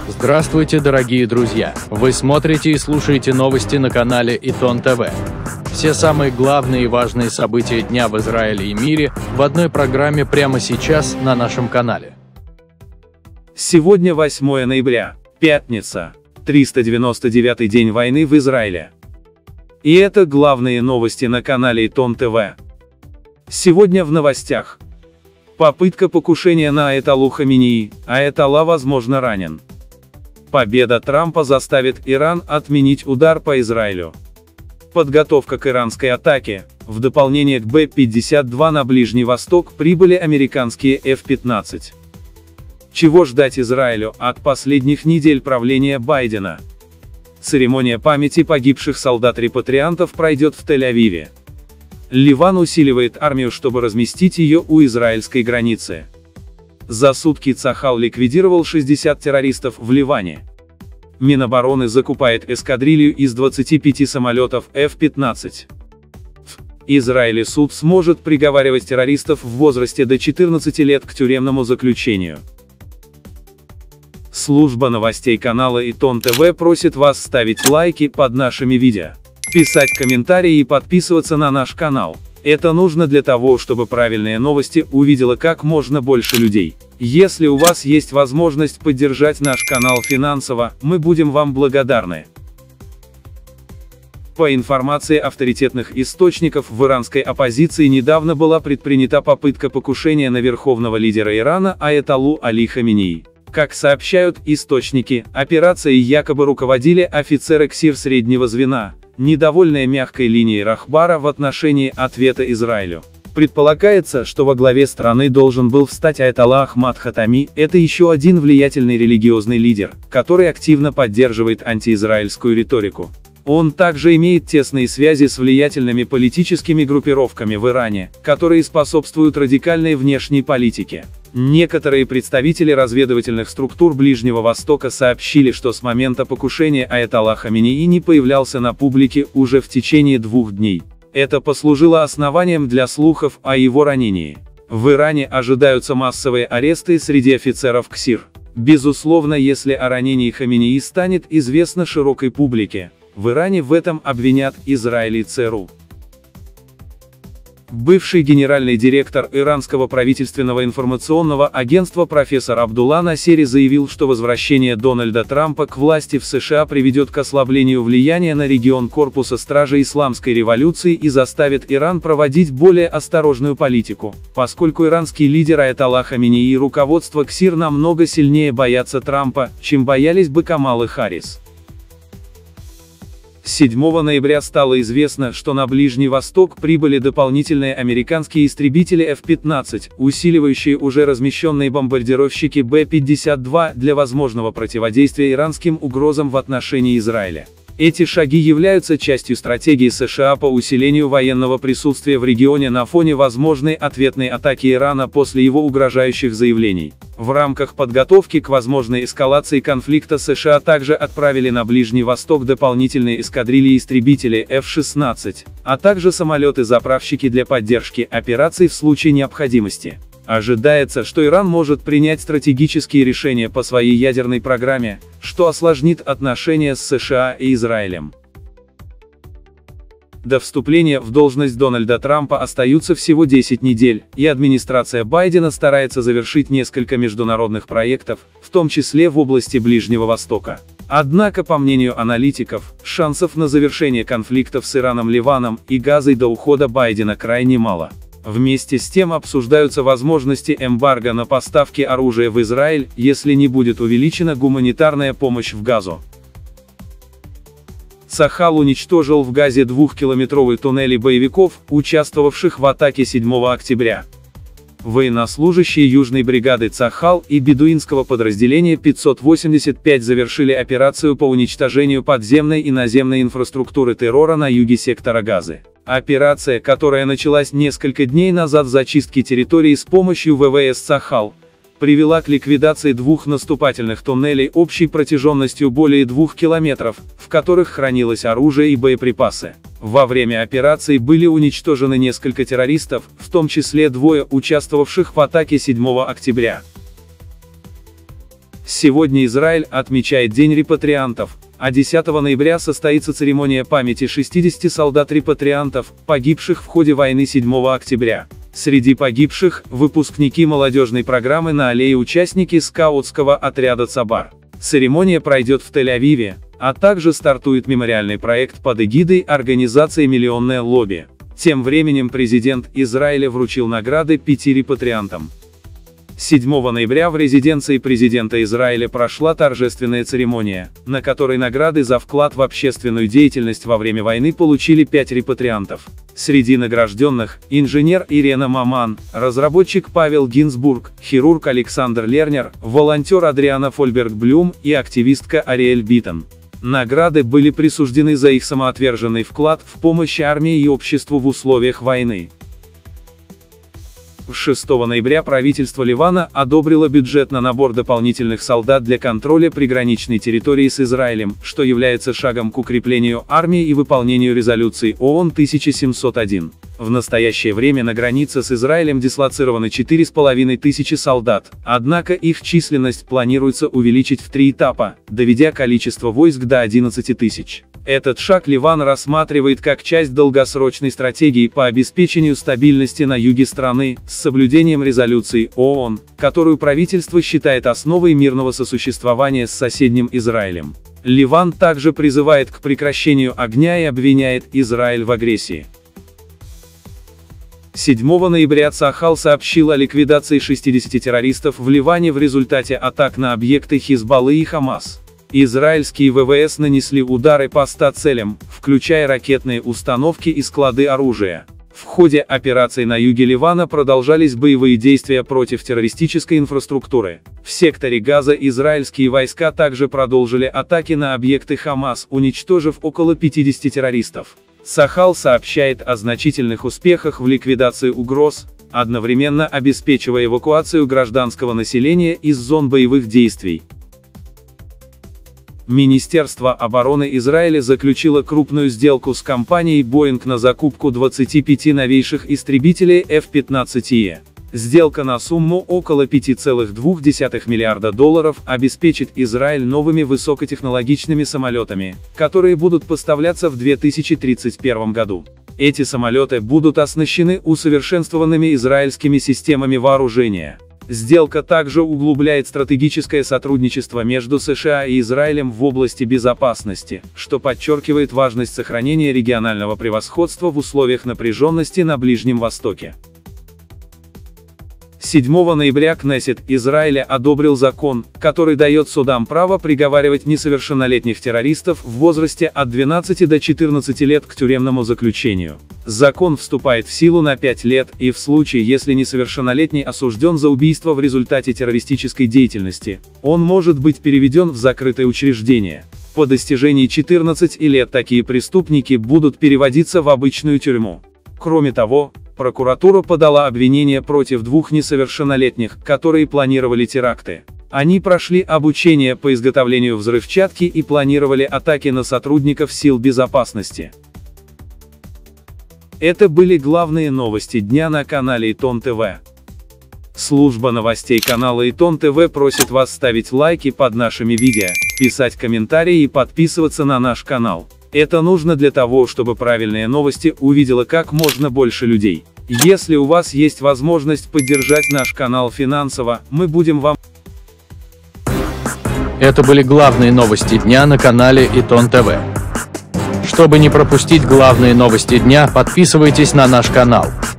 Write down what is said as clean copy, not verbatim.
Здравствуйте, дорогие друзья! Вы смотрите и слушаете новости на канале Итон ТВ. Все самые главные и важные события дня в Израиле и мире в одной программе прямо сейчас на нашем канале. Сегодня 8 ноября, пятница, 399-й день войны в Израиле. И это главные новости на канале Итон ТВ. Сегодня в новостях. Попытка покушения на Аятоллу Хаминеи, Аятолла возможно ранен. Победа Трампа заставит Иран отменить удар по Израилю. Подготовка к иранской атаке. В дополнение к Б-52 на Ближний Восток прибыли американские F-15. Чего ждать Израилю от последних недель правления Байдена? Церемония памяти погибших солдат-репатриантов пройдет в Тель-Авиве. Ливан усиливает армию, чтобы разместить ее у израильской границы. За сутки Цахал ликвидировал 60 террористов в Ливане. Минобороны закупает эскадрилью из 25 самолетов F-15. В Израиле суд сможет приговаривать террористов в возрасте до 14 лет к тюремному заключению. Служба новостей канала Итон ТВ просит вас ставить лайки под нашими видео, писать комментарии и подписываться на наш канал. Это нужно для того, чтобы правильные новости увидело как можно больше людей. Если у вас есть возможность поддержать наш канал финансово, мы будем вам благодарны. По информации авторитетных источников, в иранской оппозиции недавно была предпринята попытка покушения на верховного лидера Ирана Аятоллу Али Хаминеи. Как сообщают источники, операцией якобы руководили офицеры КСИР среднего звена, недовольные мягкой линией Рахбара в отношении ответа Израилю. Предполагается, что во главе страны должен был встать Аятолла Ахмад Хатами, это еще один влиятельный религиозный лидер, который активно поддерживает антиизраильскую риторику. Он также имеет тесные связи с влиятельными политическими группировками в Иране, которые способствуют радикальной внешней политике. Некоторые представители разведывательных структур Ближнего Востока сообщили, что с момента покушения Аятолла Хаминеи не появлялся на публике уже в течение 2 дней. Это послужило основанием для слухов о его ранении. В Иране ожидаются массовые аресты среди офицеров КСИР. Безусловно, если о ранении Хаминеи станет известно широкой публике, в Иране в этом обвинят Израиль и ЦРУ. Бывший генеральный директор иранского правительственного информационного агентства профессор Абдулла Насери заявил, что возвращение Дональда Трампа к власти в США приведет к ослаблению влияния на регион корпуса стражей исламской революции и заставит Иран проводить более осторожную политику, поскольку иранский лидер Аятолла Хаминеи и руководство КСИР намного сильнее боятся Трампа, чем боялись бы Камалы Харрис. 7 ноября стало известно, что на Ближний Восток прибыли дополнительные американские истребители F-15, усиливающие уже размещенные бомбардировщики Б-52 для возможного противодействия иранским угрозам в отношении Израиля. Эти шаги являются частью стратегии США по усилению военного присутствия в регионе на фоне возможной ответной атаки Ирана после его угрожающих заявлений. В рамках подготовки к возможной эскалации конфликта США также отправили на Ближний Восток дополнительные эскадрильи истребителей F-16, а также самолеты-заправщики для поддержки операций в случае необходимости. Ожидается, что Иран может принять стратегические решения по своей ядерной программе, что осложнит отношения с США и Израилем. До вступления в должность Дональда Трампа остаются всего 10 недель, и администрация Байдена старается завершить несколько международных проектов, в том числе в области Ближнего Востока. Однако, по мнению аналитиков, шансов на завершение конфликтов с Ираном, Ливаном и Газой до ухода Байдена крайне мало. Вместе с тем обсуждаются возможности эмбарго на поставки оружия в Израиль, если не будет увеличена гуманитарная помощь в Газу. Цахал уничтожил в Газе 2-километровый туннель боевиков, участвовавших в атаке 7 октября. Военнослужащие Южной бригады Цахал и бедуинского подразделения 585 завершили операцию по уничтожению подземной и наземной инфраструктуры террора на юге сектора Газы. Операция, которая началась несколько дней назад с зачистки территории с помощью ВВС Цахал, привела к ликвидации 2 наступательных туннелей общей протяженностью более 2 километров, в которых хранилось оружие и боеприпасы. Во время операции были уничтожены несколько террористов, в том числе 2 участвовавших в атаке 7 октября. Сегодня Израиль отмечает День репатриантов, а 10 ноября состоится церемония памяти 60 солдат-репатриантов, погибших в ходе войны 7 октября. Среди погибших – выпускники молодежной программы на аллее, участники скаутского отряда «Цабар». Церемония пройдет в Тель-Авиве, а также стартует мемориальный проект под эгидой организации «Миллионное лобби». Тем временем президент Израиля вручил награды 5 репатриантам. 7 ноября в резиденции президента Израиля прошла торжественная церемония, на которой награды за вклад в общественную деятельность во время войны получили 5 репатриантов. Среди награжденных – инженер Ирена Маман, разработчик Павел Гинзбург, хирург Александр Лернер, волонтер Адриана Фольберг-Блюм и активистка Ариэль Биттон. Награды были присуждены за их самоотверженный вклад в помощь армии и обществу в условиях войны. 6 ноября правительство Ливана одобрило бюджет на набор дополнительных солдат для контроля приграничной территории с Израилем, что является шагом к укреплению армии и выполнению резолюции ООН 1701. В настоящее время на границе с Израилем дислоцированы 4500 солдат, однако их численность планируется увеличить в 3 этапа, доведя количество войск до 11 тысяч. Этот шаг Ливан рассматривает как часть долгосрочной стратегии по обеспечению стабильности на юге страны, с соблюдением резолюции ООН, которую правительство считает основой мирного сосуществования с соседним Израилем. Ливан также призывает к прекращению огня и обвиняет Израиль в агрессии. 7 ноября Цахал сообщил о ликвидации 60 террористов в Ливане в результате атак на объекты Хизбаллы и Хамас. Израильские ВВС нанесли удары по 100 целям, включая ракетные установки и склады оружия. В ходе операций на юге Ливана продолжались боевые действия против террористической инфраструктуры. В секторе Газа израильские войска также продолжили атаки на объекты Хамас, уничтожив около 50 террористов. Цахал сообщает о значительных успехах в ликвидации угроз, одновременно обеспечивая эвакуацию гражданского населения из зон боевых действий. Министерство обороны Израиля заключило крупную сделку с компанией Boeing на закупку 25 новейших истребителей F-15E. Сделка на сумму около $5,2 миллиарда обеспечит Израиль новыми высокотехнологичными самолетами, которые будут поставляться в 2031 году. Эти самолеты будут оснащены усовершенствованными израильскими системами вооружения. Сделка также углубляет стратегическое сотрудничество между США и Израилем в области безопасности, что подчеркивает важность сохранения регионального превосходства в условиях напряженности на Ближнем Востоке. 7 ноября Кнессет Израиля одобрил закон, который дает судам право приговаривать несовершеннолетних террористов в возрасте от 12 до 14 лет к тюремному заключению. Закон вступает в силу на 5 лет, и в случае, если несовершеннолетний осужден за убийство в результате террористической деятельности, он может быть переведен в закрытое учреждение. По достижении 14 лет такие преступники будут переводиться в обычную тюрьму. Кроме того, прокуратура подала обвинение против 2 несовершеннолетних, которые планировали теракты. Они прошли обучение по изготовлению взрывчатки и планировали атаки на сотрудников сил безопасности. Это были главные новости дня на канале Итон ТВ. Служба новостей канала Итон ТВ просит вас ставить лайки под нашими видео, писать комментарии и подписываться на наш канал. Это нужно для того, чтобы правильные новости увидело как можно больше людей. Если у вас есть возможность поддержать наш канал финансово, мы будем вам... Это были главные новости дня на канале Итон ТВ. Чтобы не пропустить главные новости дня, подписывайтесь на наш канал.